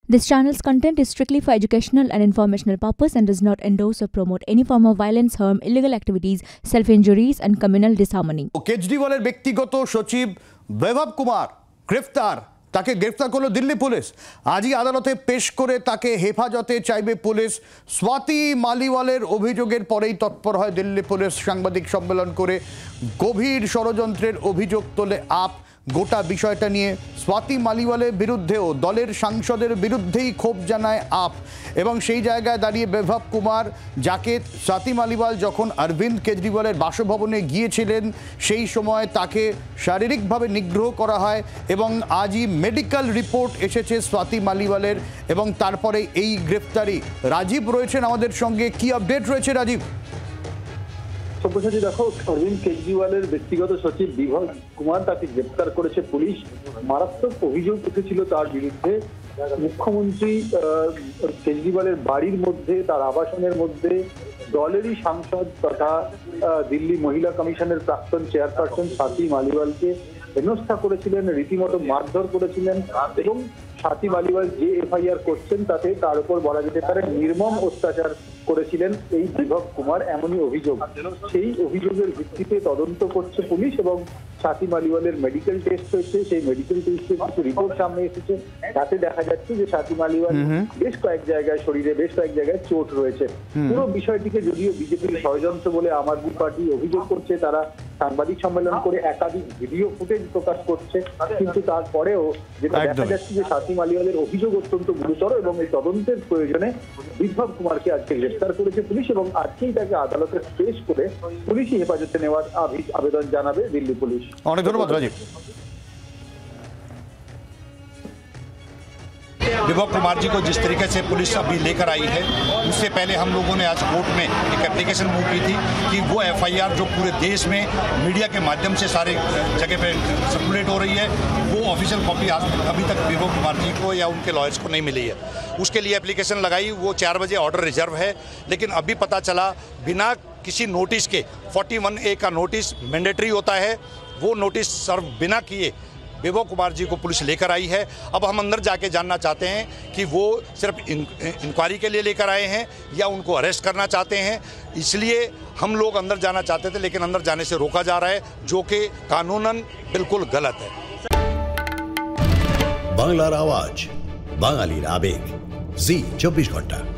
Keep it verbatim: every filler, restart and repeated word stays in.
This channel's content is strictly for educational and informational purpose and does not endorse or promote any form of violence, harm, illegal activities, self-injuries and communal disharmony. কেজরিওয়ালের ব্যক্তিগত সচিব বৈভব কুমার গ্রেফতার, তাকে গ্রেফতার করলো Delhi police. আজই আদালতে পেশ করে তাকে হেফাজতে চাইবে পুলিশ। স্বাতি মালিওয়ালের অভিযোগের পরেই তৎপর হয় দিল্লি পুলিশ। সাংবাদিক সম্মেলন করে গভীর ষড়যন্ত্রের অভিযোগ তোলে আপ। গোটা বিষয়টা নিয়ে স্বাতি মালিওয়ালের বিরুদ্ধেও দলের সাংসদের বিরুদ্ধেই ক্ষোভ জানায় আপ এবং সেই জায়গায় দাঁড়িয়ে বৈভব কুমার, যাকে স্বাতি মালিওয়াল যখন অরবিন্দ কেজরিওয়ালের বাসভবনে গিয়েছিলেন সেই সময় তাকে শারীরিকভাবে নিগ্রহ করা হয় এবং আজই মেডিকেল রিপোর্ট এসেছে স্বাতি মালিওয়ালের এবং তারপরে এই গ্রেফতারি। রাজীব রয়েছেন আমাদের সঙ্গে, কি আপডেট রয়েছে রাজীব? সব্যসাচী, দেখো, অরবিন্দ কেজরিওয়ালের ব্যক্তিগত সচিব বৈভব কুমার তাকে গ্রেপ্তার করেছে পুলিশ। মারাত্মক অভিযোগ উঠেছিল তার বিরুদ্ধে। মুখ্যমন্ত্রী কেজরিওয়ালের বাড়ির মধ্যে, তার আবাসনের মধ্যে দলেরই সাংসদ তথা দিল্লি মহিলা কমিশনের প্রাক্তন চেয়ারপারসন স্বাতি মালিওয়ালকে হেনস্থা করেছিলেন, রীতিমতো মারধর করেছিলেন এবং স্বাতি মালিওয়াল যে এফআইআর করছেন তাতে তার উপর বলা যেতে পারে নির্মম অত্যাচার করেছিলেন এই বৈভব কুমার, এমনই অভিযোগ। সেই অভিযোগের ভিত্তিতে তদন্ত করছে পুলিশ এবং স্বাতি মালিওয়ালের মেডিকেল টেস্ট হয়েছে। সেই মেডিকেল টেস্টের কিছু রিপোর্ট সামনে এসেছে, তাতে দেখা যাচ্ছে যে স্বাতি মালিওয়াল বেশ কয়েক জায়গায় শরীরে বেশ কয়েক জায়গায় চোট রয়েছে। পুরো বিষয়টিকে যদিও বিজেপির ষড়যন্ত্র বলে আম আদমি পার্টি অভিযোগ করছে, তারা সাংবাদিক সম্মেলন করে একাধিক ভিডিও ফুটেজ প্রকাশ করছে, কিন্তু তারপরেও যেটা দেখা যাচ্ছে যে স্বাতি মালিওয়ালের অভিযোগ অত্যন্ত গুরুতর এবং এই তদন্তের প্রয়োজনে বৈভব কুমারকে আজকে গ্রেফতার করেছে পুলিশ এবং আজকেই তাকে আদালতে পেশ করে পুলিশি হেফাজতে নেওয়ার আবেদন জানাবে দিল্লি পুলিশ। অনেক ধন্যবাদ রাজীব। बैभव कुमार जी को जिस तरीके से पुलिस अभी लेकर आई है, उससे पहले हम लोगों ने आज कोर्ट में एक एप्लीकेशन मूव की थी कि वो एफआईआर जो पूरे देश में मीडिया के माध्यम से सारे जगह पे सर्कुलेट हो रही है, वो ऑफिशियल कॉपी आज अभी तक बैभव कुमार जी को या उनके लॉयर्स को नहीं मिली है। उसके लिए एप्लीकेशन लगाई, वो चार बजे ऑर्डर रिजर्व है, लेकिन अभी पता चला बिना किसी नोटिस के इकतालीस ए का नोटिस मैंडेटरी होता है, वो नोटिस सर्व बिना किए बैभव कुमार जी को पुलिस लेकर आई है। अब हम अंदर जाके जानना चाहते हैं कि वो सिर्फ इंक्वायरी के लिए लेकर आए हैं या उनको अरेस्ट करना चाहते हैं, इसलिए हम लोग अंदर जाना चाहते थे लेकिन अंदर जाने से रोका जा रहा है, जो कि कानूनन बिल्कुल गलत है। बांग्लार आवाज, बांगालीर आवेग, जी चौबीस घंटा।